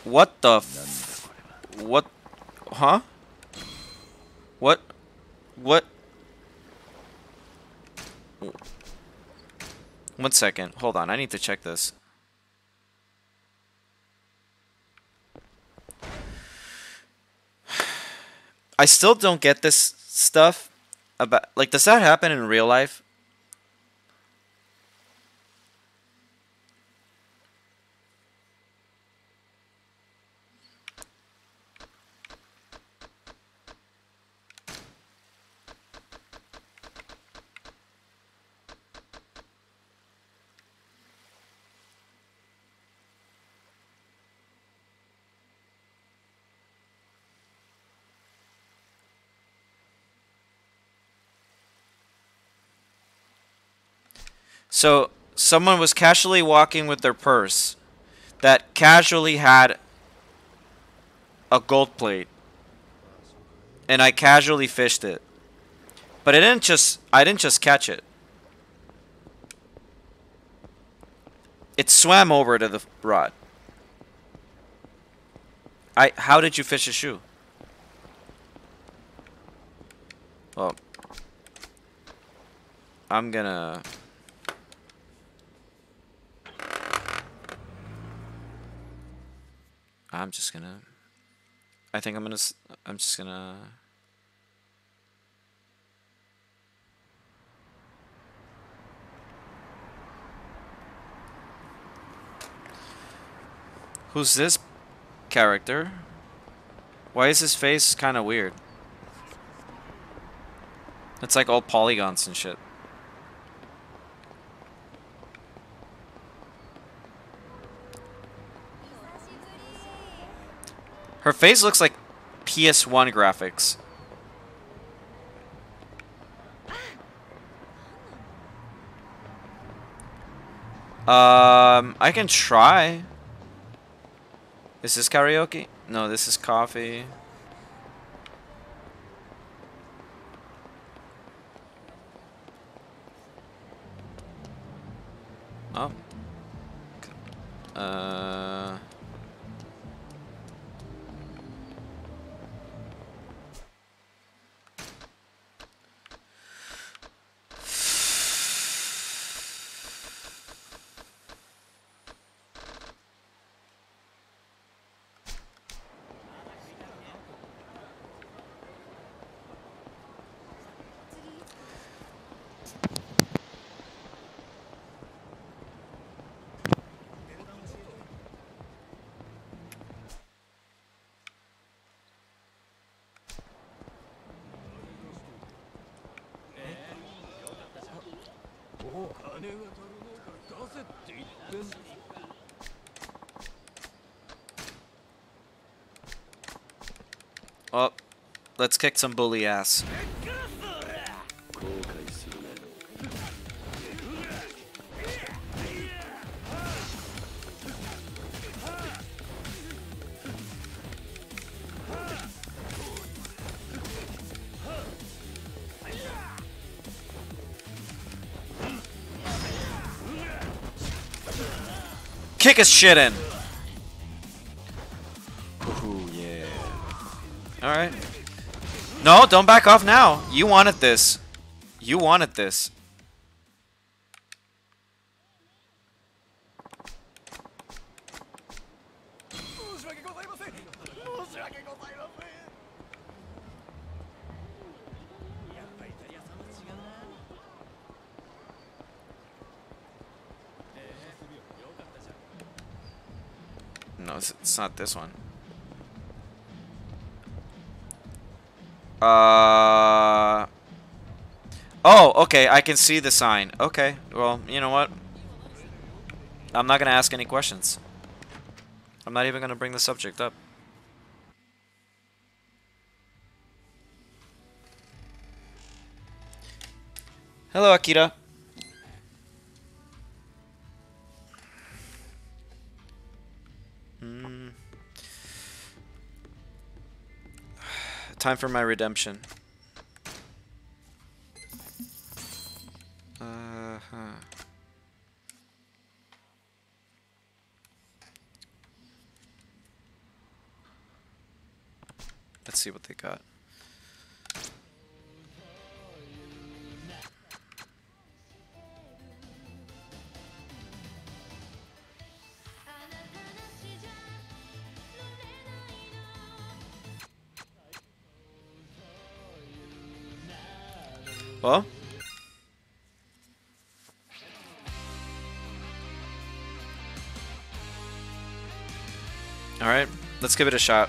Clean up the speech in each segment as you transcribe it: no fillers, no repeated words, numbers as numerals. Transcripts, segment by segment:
What the f... What? Huh? What? What? 1 second. Hold on. I need to check this. I still don't get this stuff about... Like, does that happen in real life? So, someone was casually walking with their purse that casually had a gold plate, and I casually fished it. But I didn't just catch it. It swam over to the rod. How did you fish a shoe? Well, I'm gonna... I'm just gonna... I think I'm just gonna... Who's this character? Why is his face kind of weird? It's like all polygons and shit. Her face looks like PS1 graphics. I can try. Is this karaoke? No, this is coffee. Oh. Uh... Oh, let's kick some bully ass. Kick his shit in. Ooh, yeah. Alright. No, don't back off now. You wanted this. You wanted this. No, it's not this one. Oh, okay, I can see the sign. Okay, well, you know what? I'm not gonna ask any questions. I'm not even gonna bring the subject up. Hello, Akira. Time for my redemption. Uh-huh. Let's see what they got. Well, all right, let's give it a shot.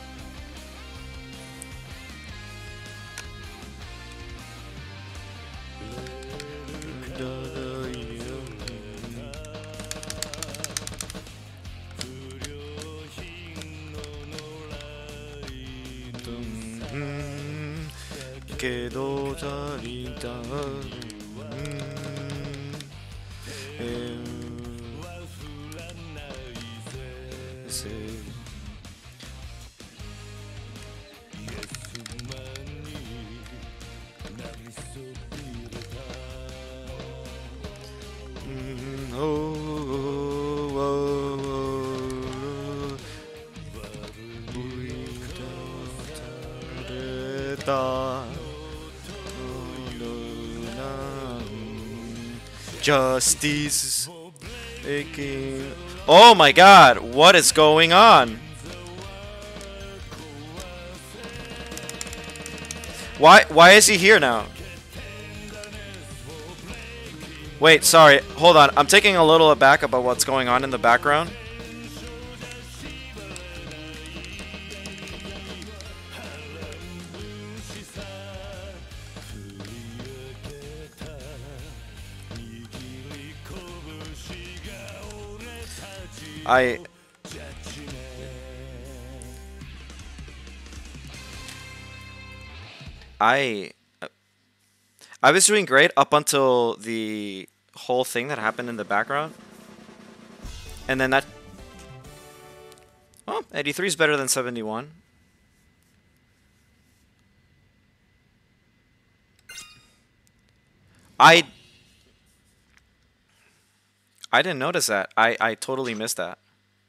Justice. Oh my god, what is going on? Why is he here now? Wait, sorry, hold on. I'm taking a little aback about what's going on in the background. I was doing great up until the whole thing that happened in the background. And then that... Oh, 83 is better than 71. I didn't notice that. I totally missed that.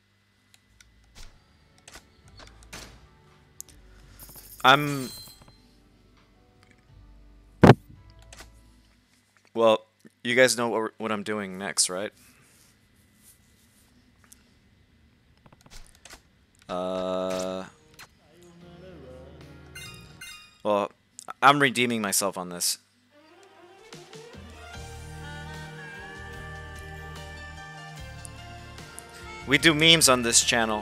Well, you guys know what I'm doing next, right? Well, I'm redeeming myself on this. We do memes on this channel.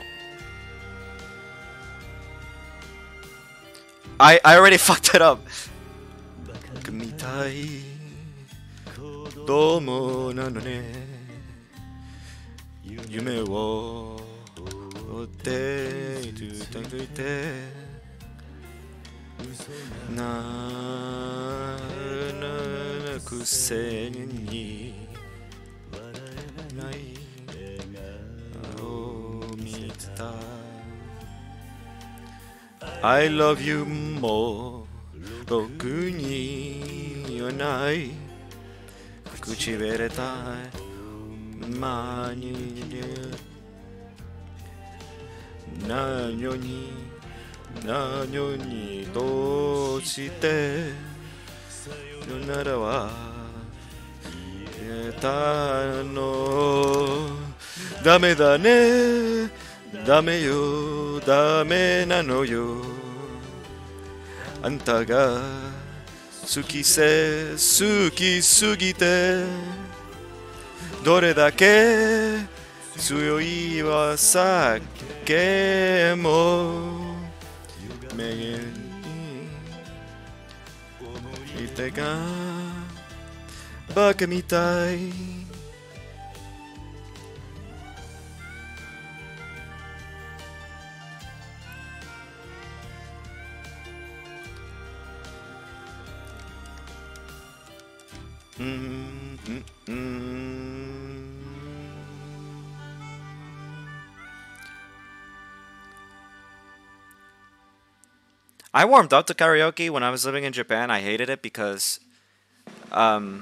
I already fucked it up. みたいどうもなのね夢を追っていてなくせにない見てた I love you more 僕に言わない口笛たまに何にどうしてならは言えたのダメだねダメよダメなのよあんたが好きすぎてどれだけ強いは酒も目にいてがバカみたいI warmed up to karaoke when I was living in Japan. I hated it because I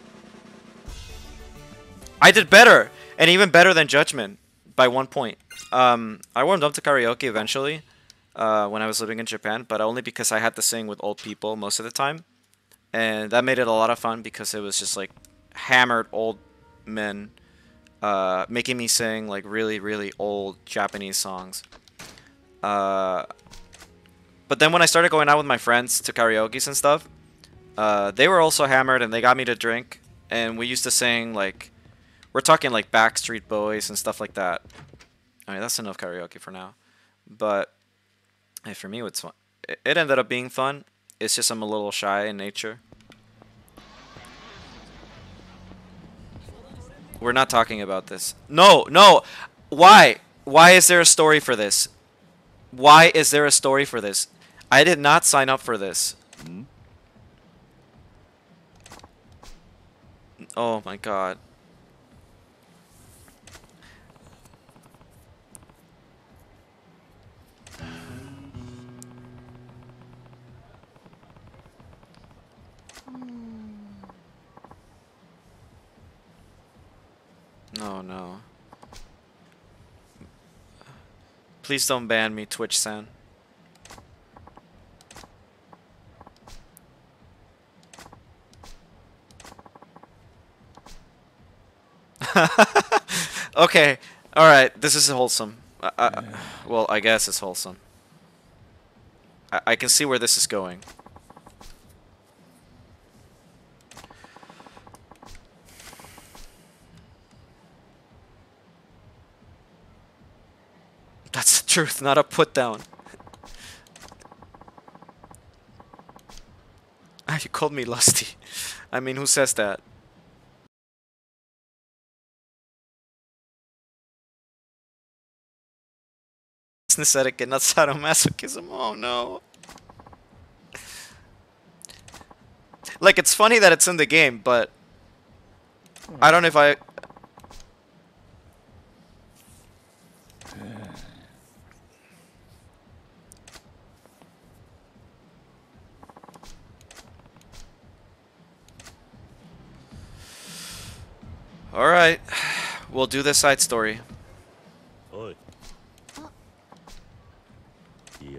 did better, and even better than Judgment by 1 point. I warmed up to karaoke eventually, when I was living in Japan, but only because I had to sing with old people most of the time. And that made it a lot of fun because it was just like hammered old men making me sing like really, really old Japanese songs. But then when I started going out with my friends to karaoke and stuff, they were also hammered and they got me to drink. And we used to sing like, we're talking like Backstreet Boys and stuff like that. I mean, that's enough karaoke for now. But hey, for me, it's fun. It ended up being fun. It's just I'm a little shy in nature. We're not talking about this. No, no. Why? Why is there a story for this? Why is there a story for this? I did not sign up for this. Oh my god. No, no. Please don't ban me, Twitch-san. Okay, alright, this is wholesome. Well, I guess it's wholesome. I can see where this is going. That's the truth, not a put down. You called me lusty. I mean, who says that? Business etiquette, not sadomasochism. Oh no. Like, it's funny that it's in the game, but I don't know if I... Alright, we'll do the side story. Oi. Yeah.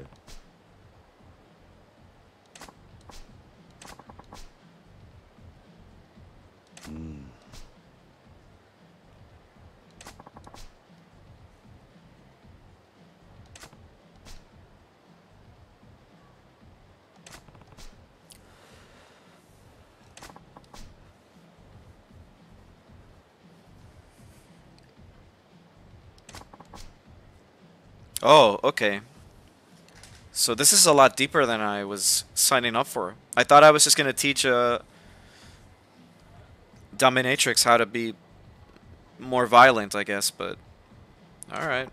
Oh, okay. So this is a lot deeper than I was signing up for. I thought I was just gonna teach a dominatrix how to be more violent, I guess, but alright.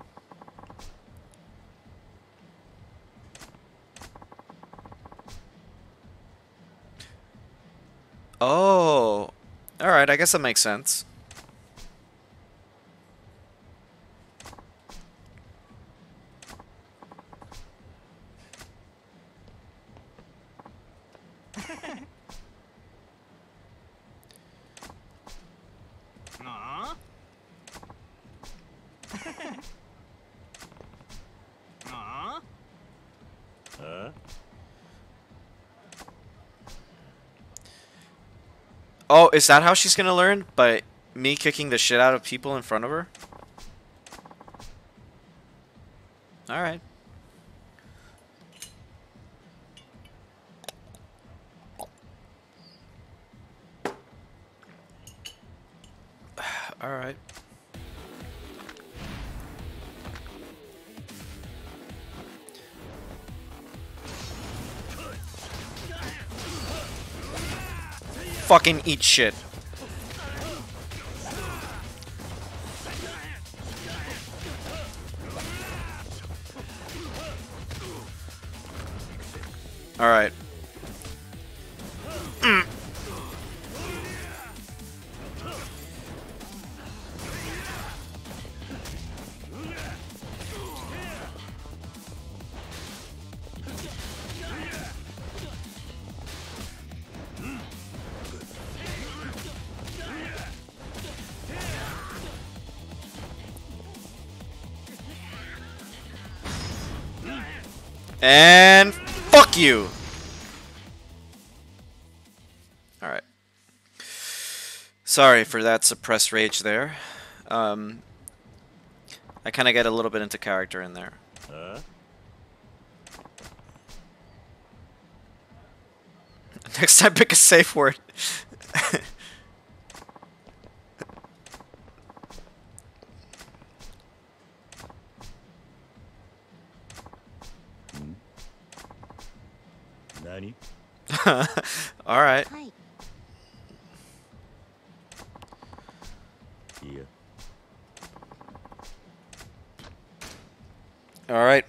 Oh, alright, I guess that makes sense. Huh? Oh, is that how she's gonna learn? By me kicking the shit out of people in front of her? Alright. Alright. Fucking eat shit. Alright. And fuck you! Alright. Sorry for that suppressed rage there. I kind of get a little bit into character in there. Next time, pick a safe word. Nani? Alright. Yeah. Alright.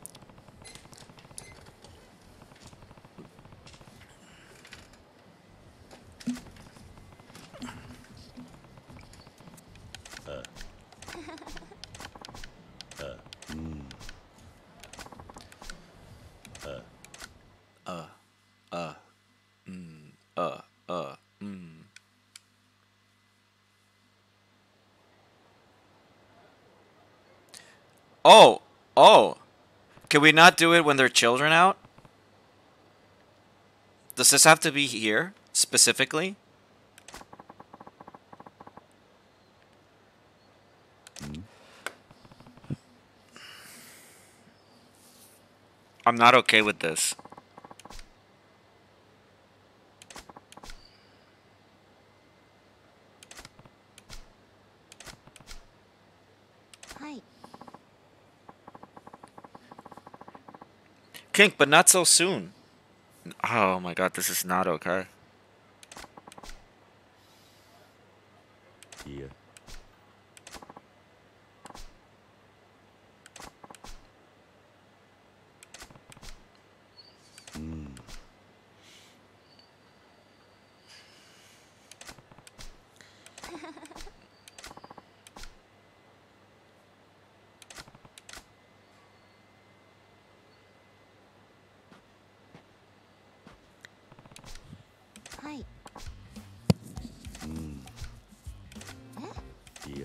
Oh! Oh! Can we not do it when there are children out? Does this have to be here? Specifically? I'm not okay with this. Kink, but not so soon. Oh my god, this is not okay. Yeah. Yeah.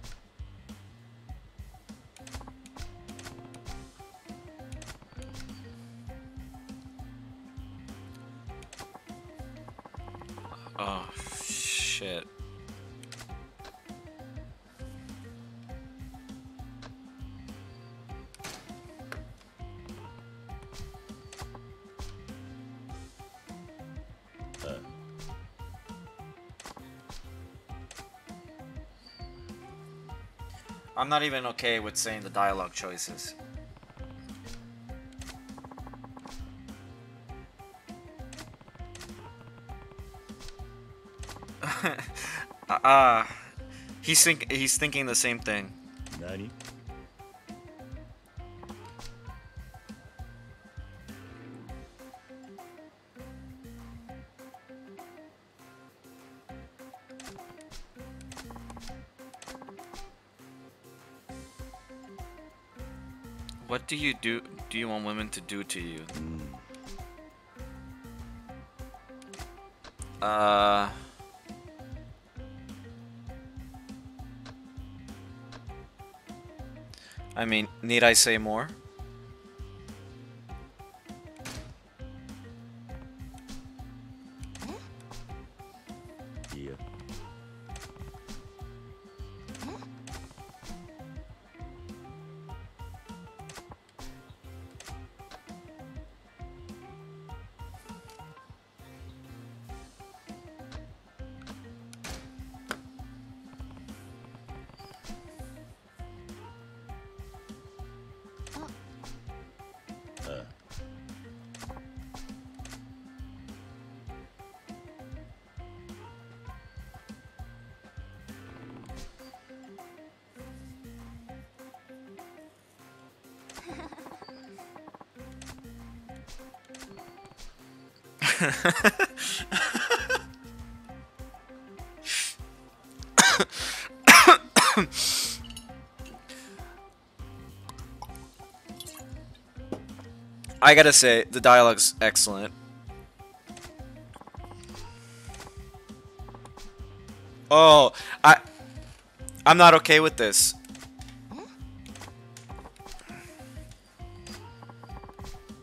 Oh, shit. I'm not even okay with saying the dialogue choices. He's thinking the same thing. Nani? What do you want women to do to you? I mean, need I say more? Yeah. I gotta say, the dialogue's excellent. Oh, I'm not okay with this.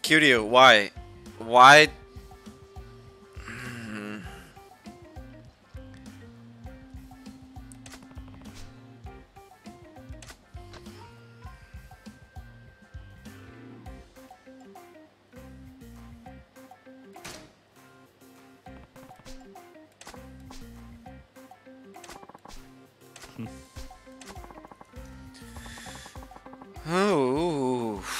Kiryu, why? Why? Oh.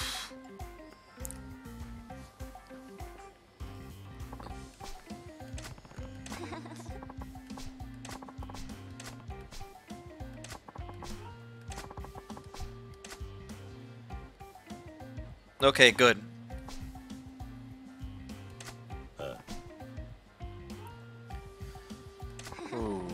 Okay, good. Ooh.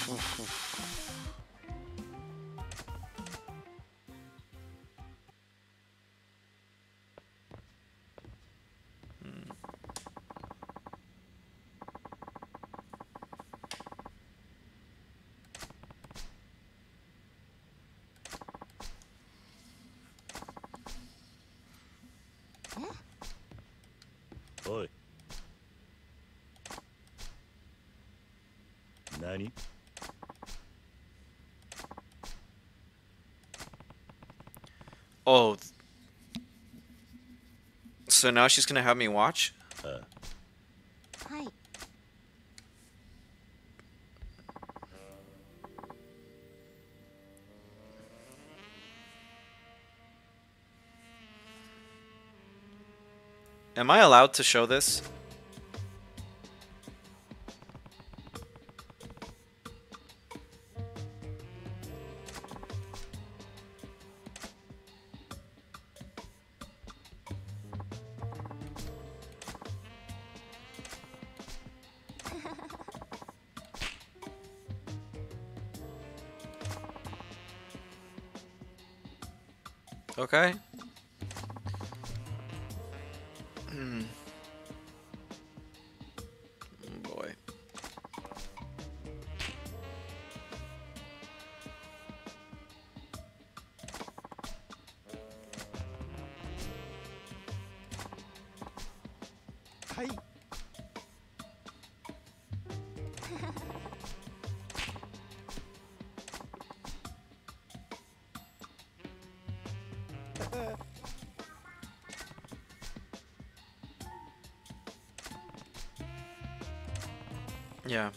Oi. Nani? Oh. So now she's gonna have me watch? はい。 Am I allowed to show this? Okay. Oh boy. Yeah.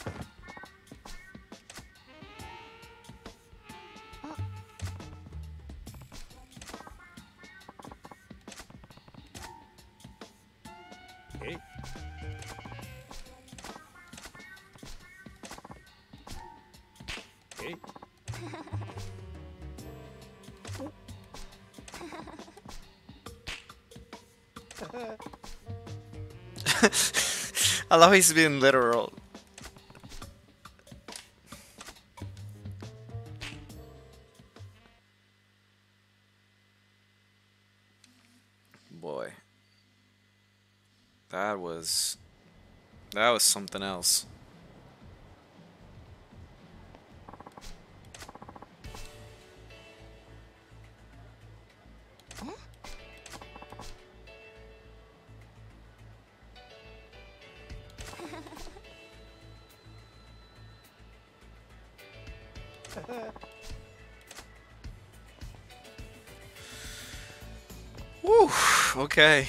Hey. Hey. I love he's being literal. Boy. That was something else. Woo, okay.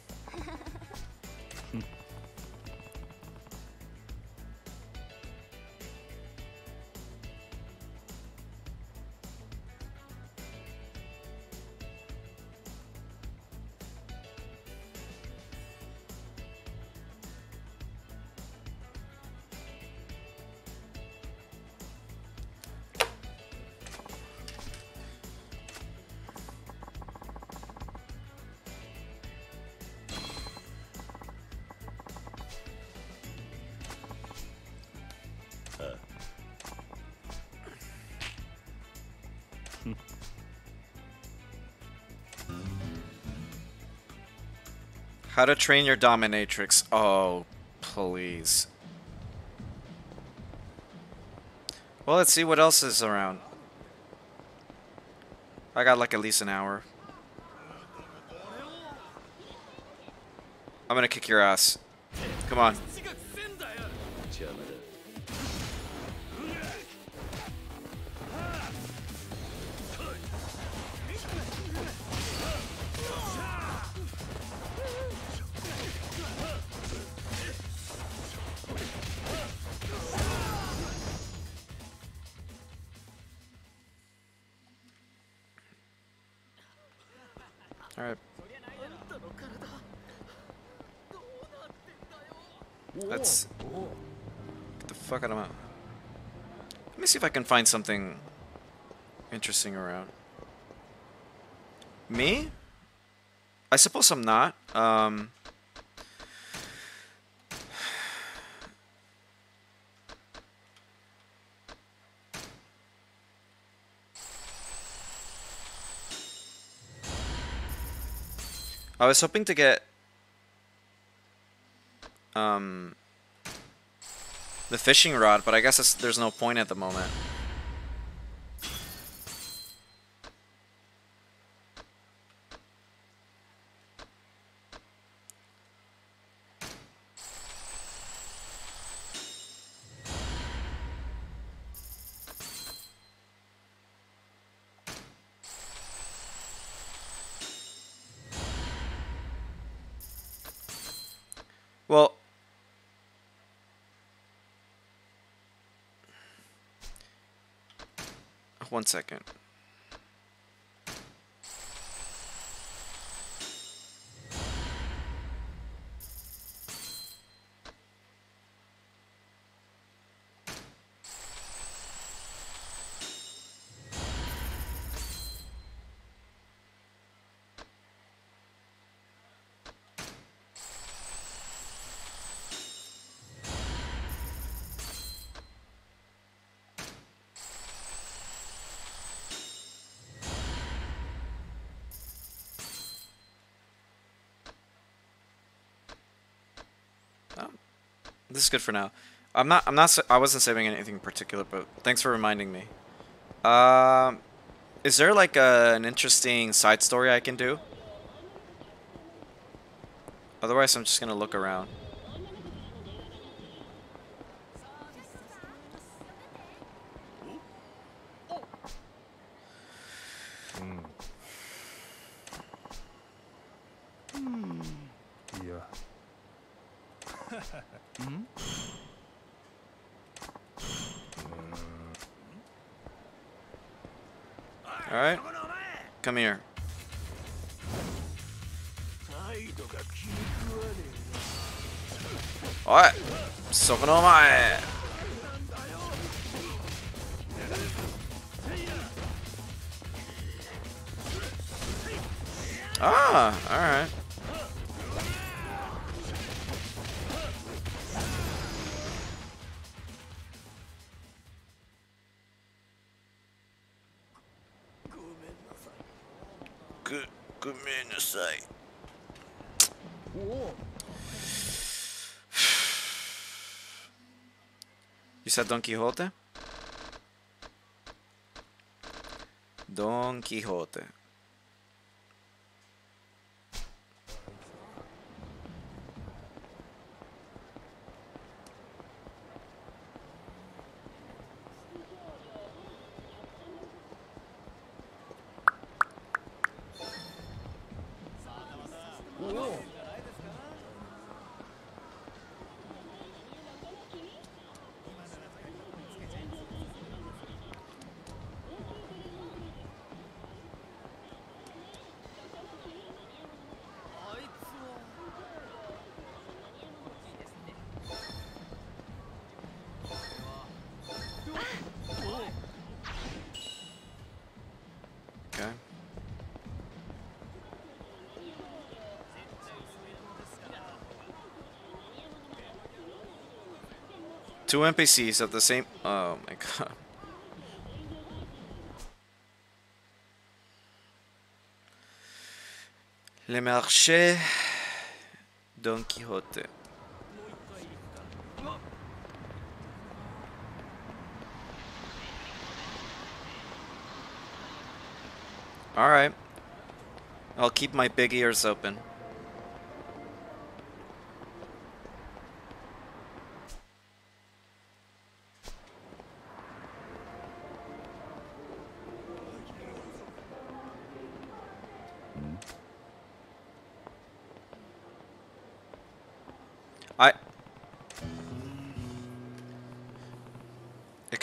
How to train your dominatrix. Oh, please. Well, let's see what else is around. I got like at least an hour. I'm gonna kick your ass. Come on. 邪魔だ。 All right. Let's get the fuck out of my. Let me see if I can find something interesting around. Me? I suppose I'm not. I was hoping to get the fishing rod, but I guess there's no point at the moment. Well, one second. This is good for now. I wasn't saving anything in particular, but thanks for reminding me. Is there like an interesting side story I can do? Otherwise, I'm just gonna look around. All right, come here. Alright, そこのお前. Ah, alright. Gomenasai. You said Don Quixote? Don Quixote. Okay. Two NPCs at the same. Oh my god. Le marché Don Quixote. Alright. I'll keep my big ears open.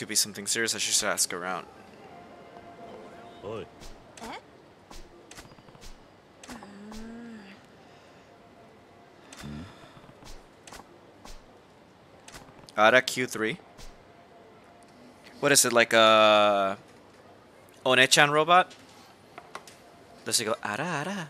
could be something serious. I should ask around. Oi. Ara Q3. What is it, like a One-chan robot? Does he go Ara Ara?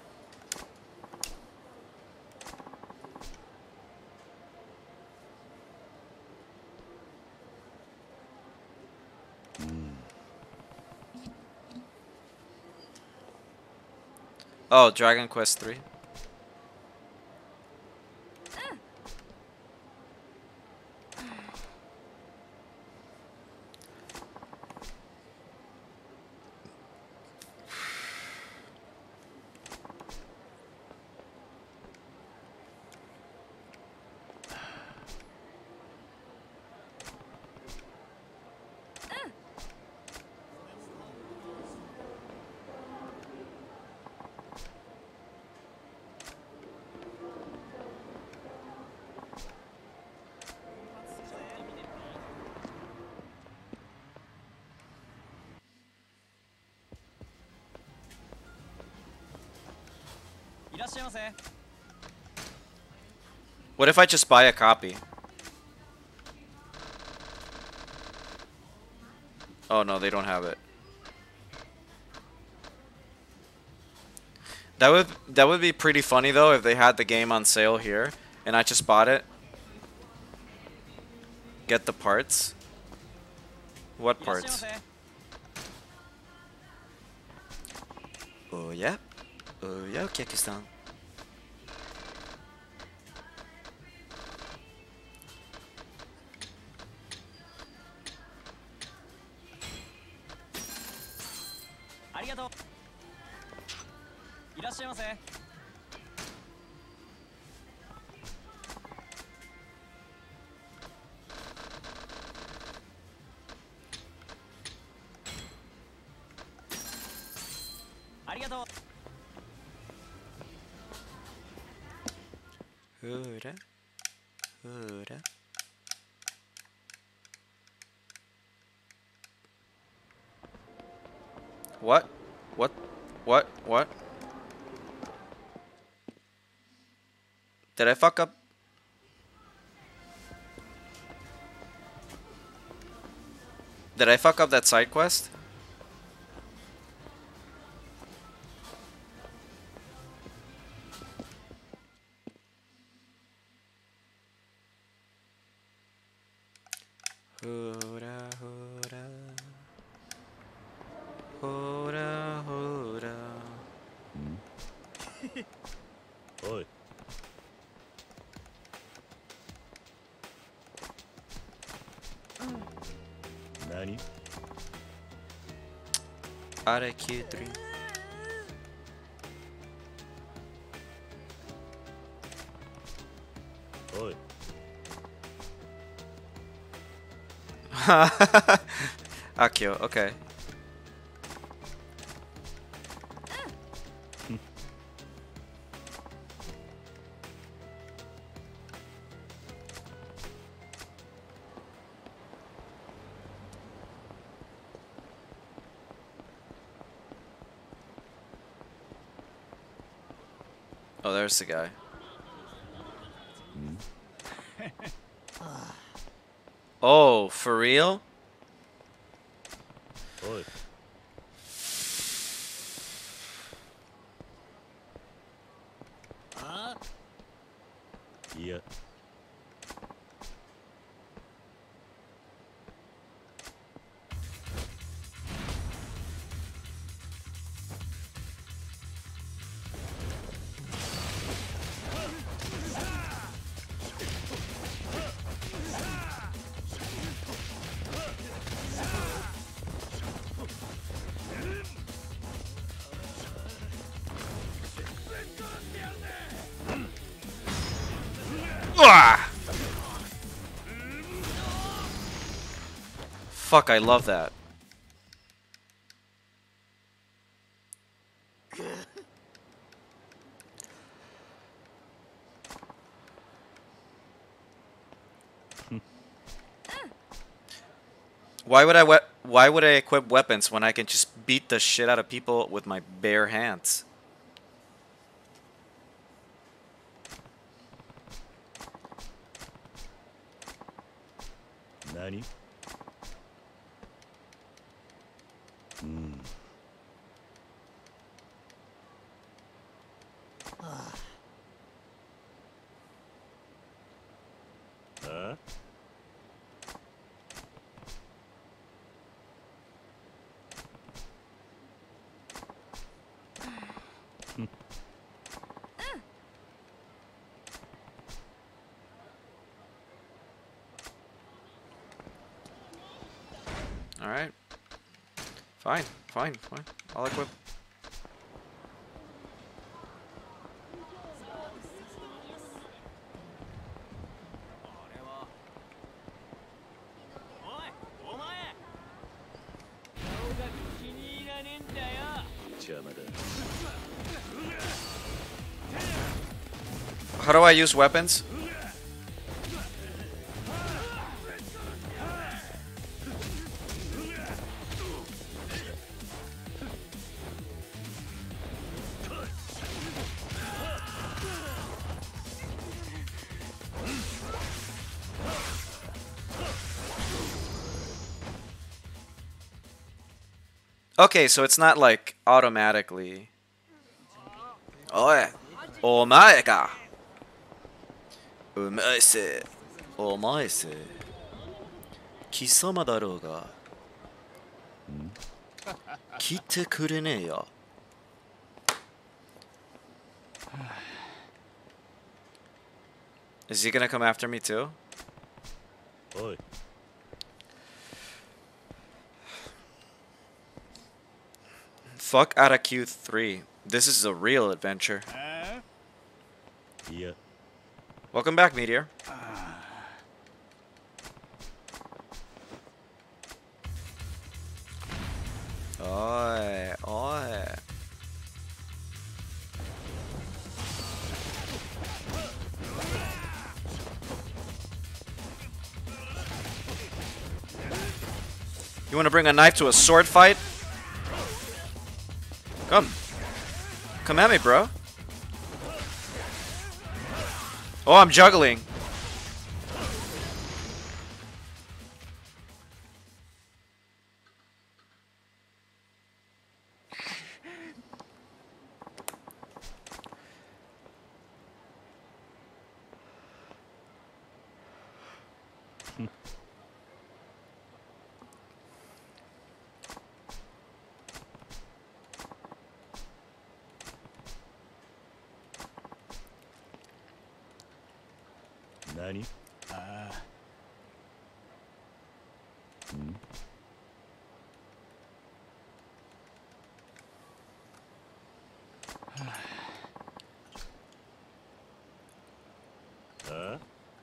Oh, Dragon Quest 3. What if I just buy a copy? Oh no, they don't have it. That would be pretty funny though if they had the game on sale here and I just bought it. Get the parts. What parts? Oh yeah. Oh yeah, Kekistan. Hura. Hura. What? What? What? What? Did I fuck up? Did I fuck up that side quest? Hura, hura. Hura, hura. Oi. Nani? Ara Q3. Oi. Akio, okay. Oh, there's the guy. Oh, for real? Oi. Yeah. Ah! Fuck, I love that. Why would I equip weapons when I can just beat the shit out of people with my bare hands? Nani? Hmm. Huh? Alright. Fine, fine, fine. I'll equip. How do I use weapons? Okay, so it's not like automatically. Oi, omae ka. Umae se. Omae se. Kisama darou ga. Kitte kurene yo. Is he gonna come after me too? Oi. Fuck out of Q3. This is a real adventure. Yeah. Welcome back, Meteor. Oi, oi. You want to bring a knife to a sword fight? Come. Come at me, bro. Oh, I'm juggling. Nani? Huh?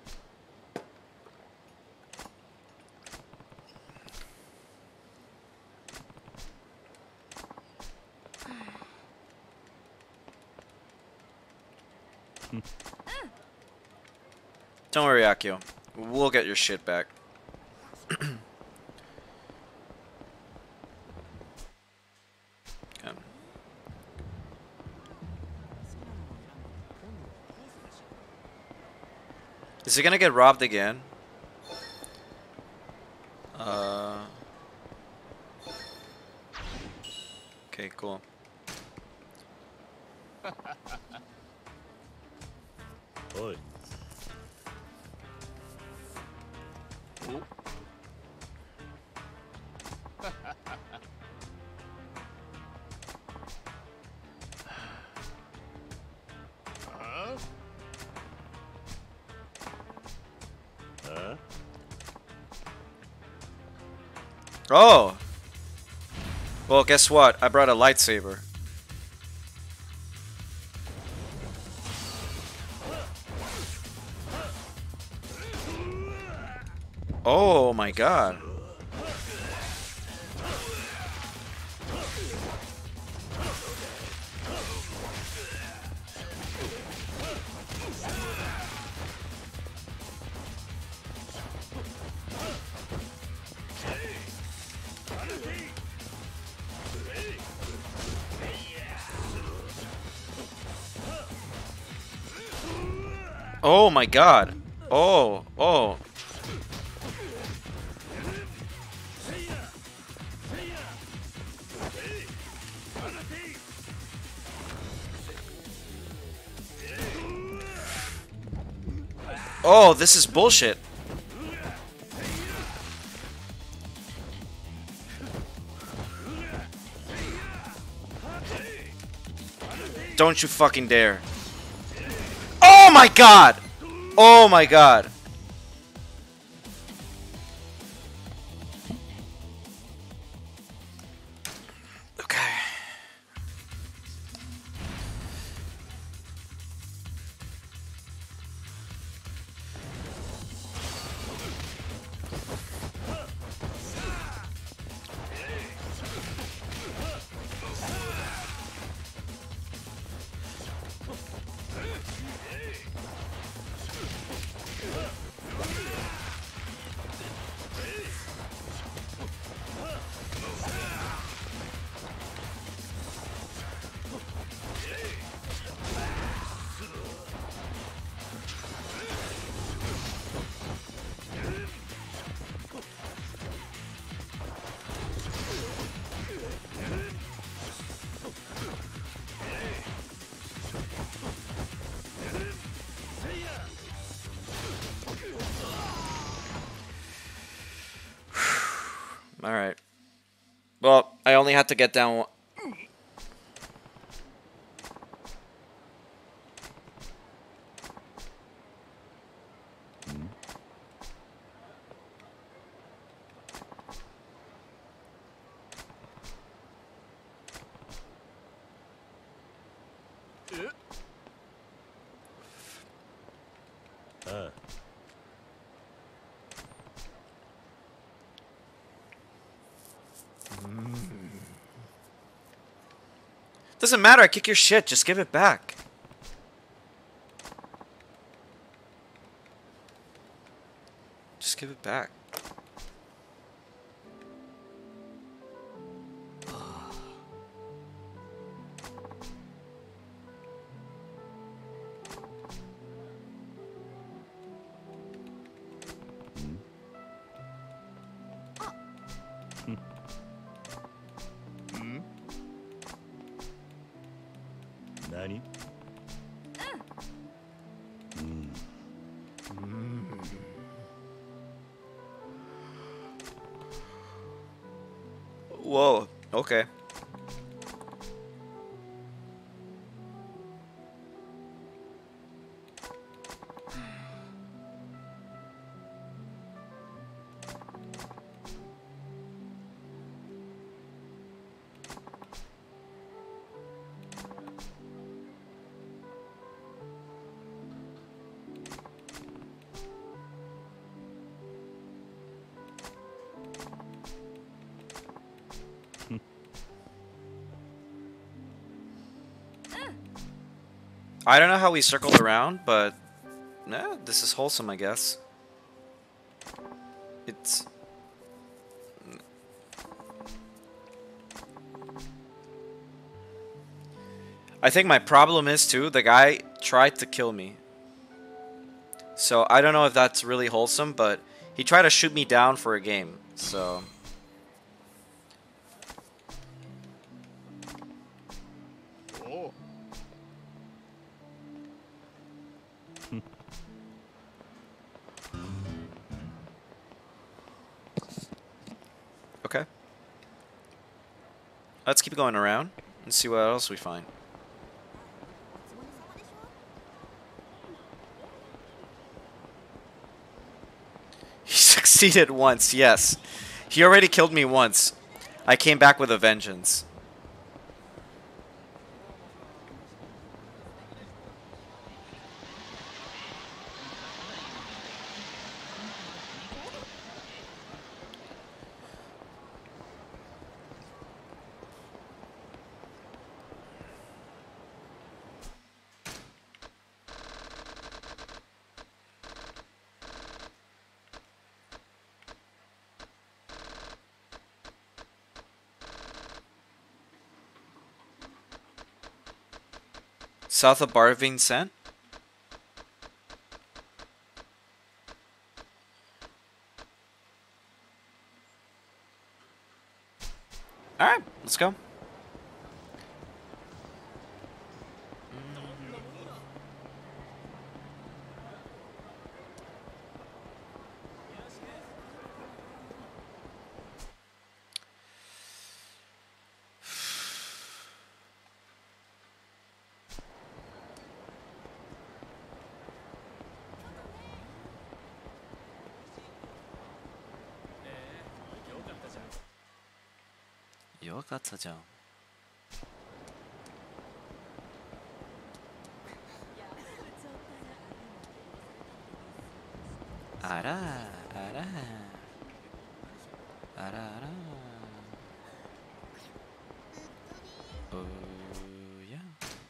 Don't worry, Akio. We'll get your shit back. Come. Is he gonna get robbed again? Okay, cool. Oi. Huh? Oh! Well, guess what? I brought a lightsaber. Oh my god. Oh my god. Oh, oh. Oh, this is bullshit. Don't you fucking dare. Oh my god! Oh my god. Okay. Alright. Well, I only had to get down one. Doesn't matter, I kick your shit, just give it back. Just give it back. Nani? Whoa, okay. I don't know how we circled around, but this is wholesome, I guess. It's... I think my problem is, too, the guy tried to kill me. So, I don't know if that's really wholesome, but he tried to shoot me down for a game, so... Okay. Let's keep going around and see what else we find. He succeeded once, yes. He already killed me once. I came back with a vengeance. South of Bar Vincent? go. Yo gatta jan. Ara, ara. Ara, ara. Oh, yeah.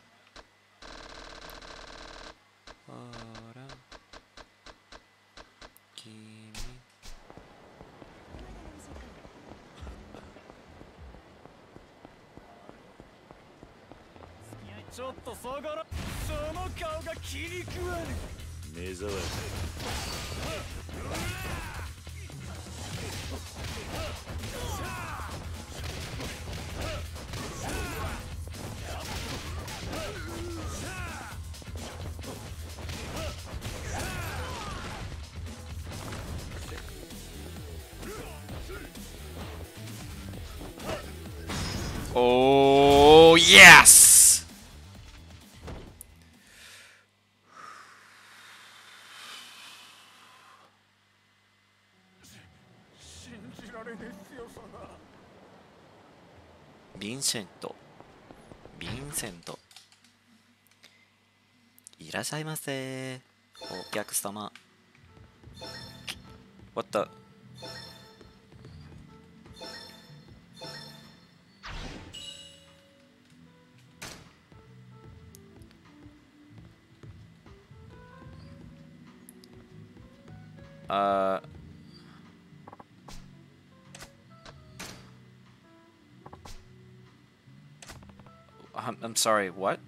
Ora. Kimi. ちょっと下がらその顔が気に食わぬ目障り。 Oh, yes! Vincent. Vincent. いらっしゃいませ。お客様。What the? I'm sorry, what?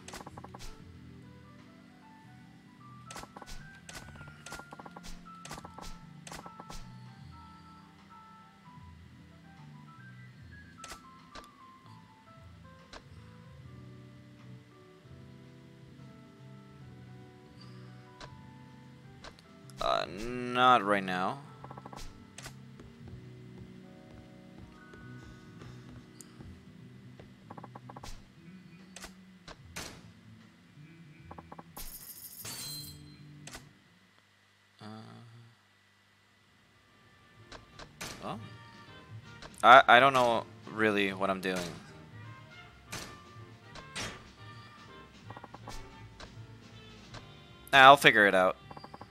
Not right now. Oh. I don't know really what I'm doing. I'll figure it out.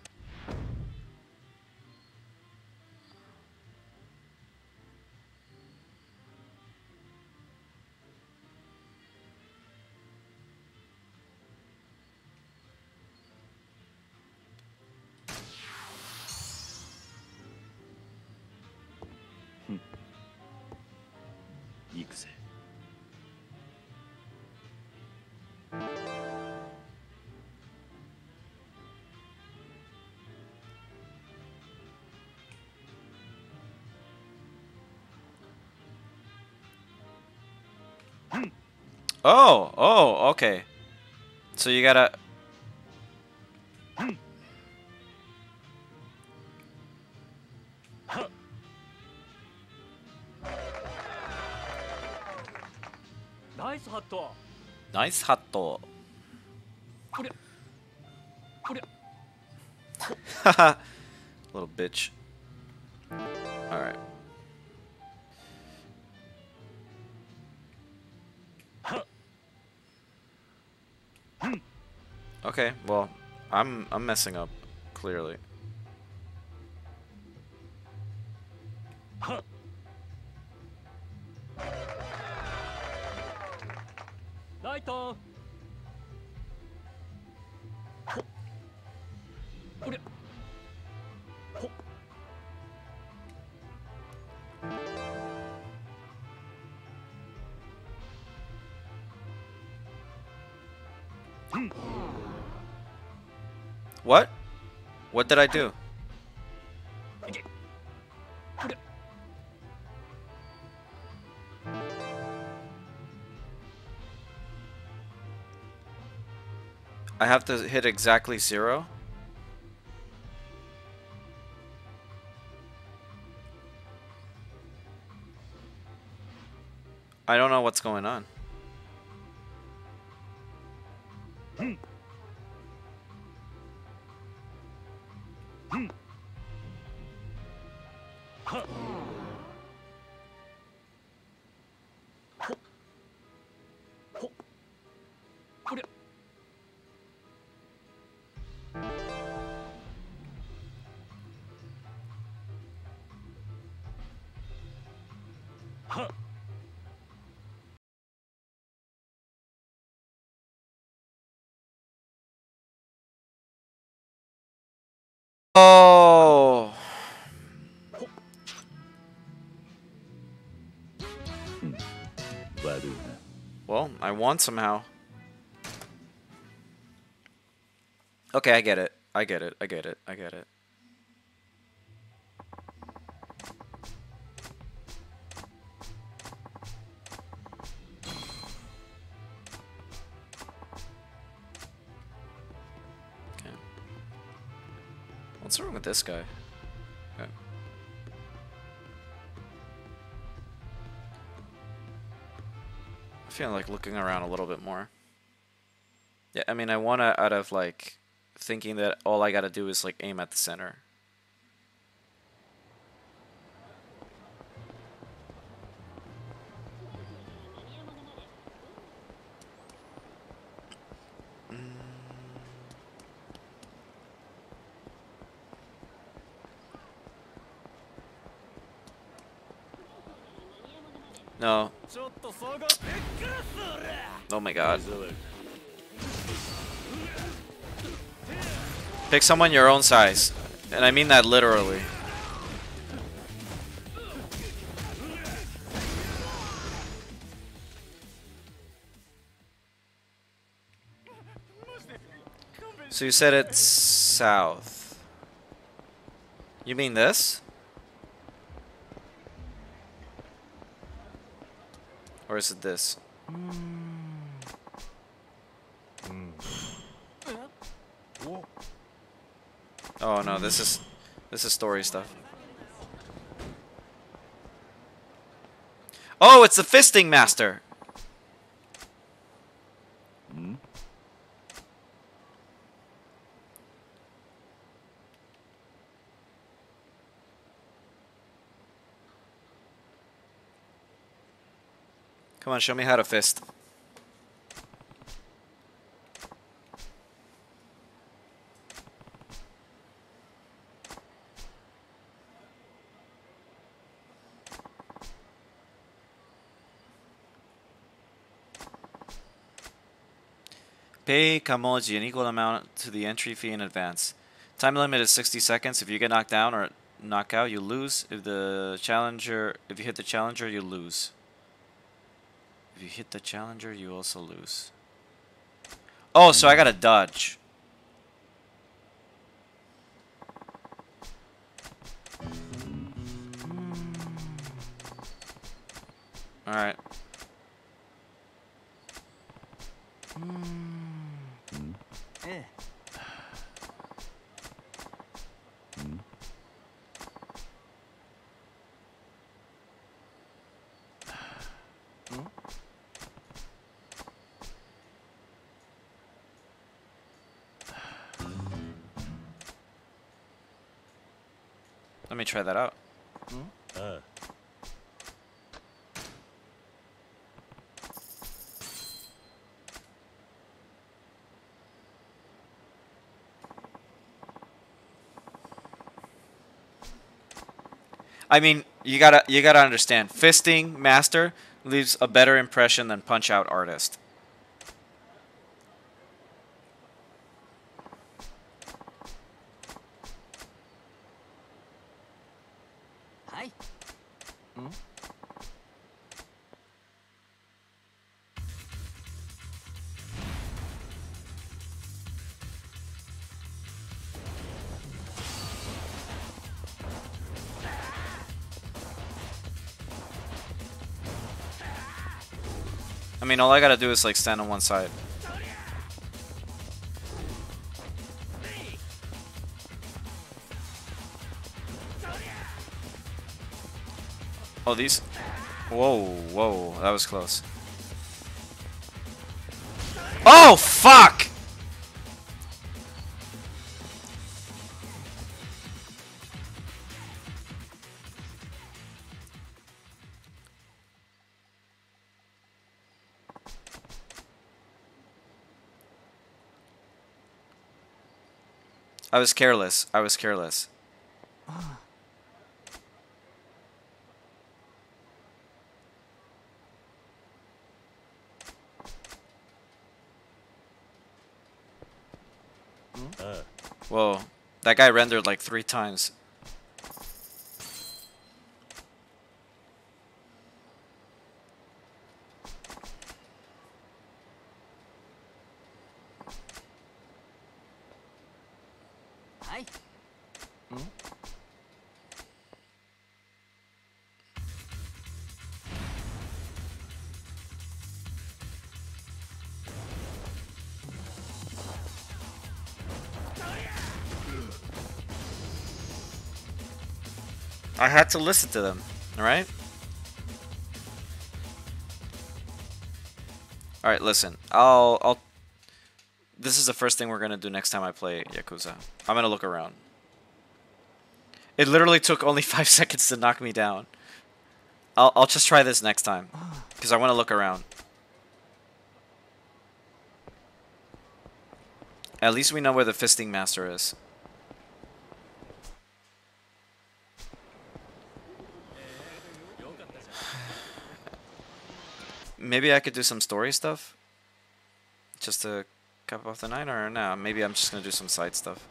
Oh, okay. So you gotta... Nice hat. Nice hat. Haha. Little bitch. Alright. Okay, well, I'm messing up, clearly. Lighter. What? What did I do? I have to hit exactly 0. I don't know what's going on. Oh. Well, I won somehow. Okay, I get it. I get it. I get it. I get it. Okay. What's wrong with this guy? Okay. I feel like looking around a little bit more. Yeah, I mean, I want to out of like thinking that all I got to do is like aim at the center. No. ちょっとそこでっかすら Oh my god. Pick someone your own size. And I mean that literally. So you said it's south. You mean this? Or is it this? Oh no, this is story stuff. Oh, it's the fisting master. Come on, show me how to fist. Pay Kamoji an equal amount to the entry fee in advance. Time limit is 60 seconds. If you get knocked down or knock out, you lose. If you hit the challenger, you lose. If you hit the challenger, you also lose. Oh, so I gotta dodge. Alright. Let me try that out. I mean, you gotta understand. Fisting master leaves a better impression than punch out artist. Hi. I mean, all I gotta do is like stand on one side. Oh, these. Whoa, whoa, that was close. Oh, fuck! I was careless. I was careless. Whoa. That guy rendered like 3 times. Hi. I had to listen to them, alright? Alright, listen. I'll this is the first thing we're gonna do next time I play Yakuza. I'm gonna look around. It literally took only 5 seconds to knock me down. I'll just try this next time. Because I wanna look around. At least we know where the fisting master is. Maybe I could do some story stuff? Just to cap off the night, or no? Maybe I'm just gonna do some side stuff.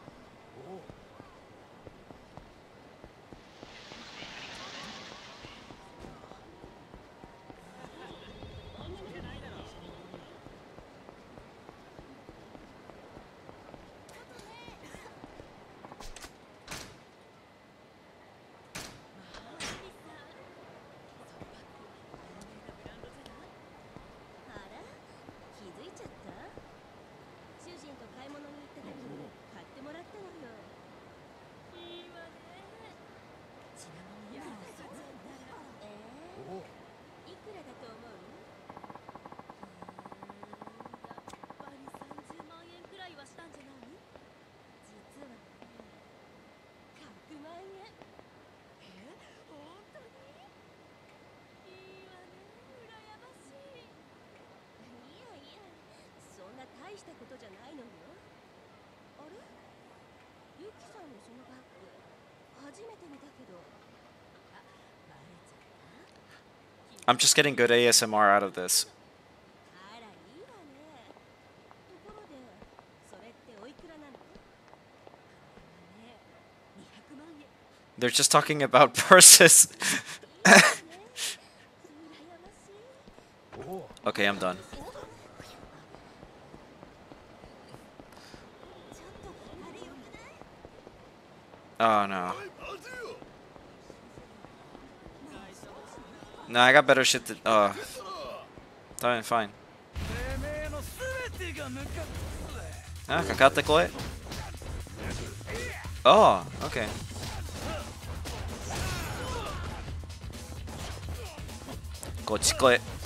I'm just getting good ASMR out of this. They're just talking about purses. Okay, I'm done. Oh no. No, I got better shit to. Fine, fine. Ah, kakate koe. Oh, okay. Kochi koe.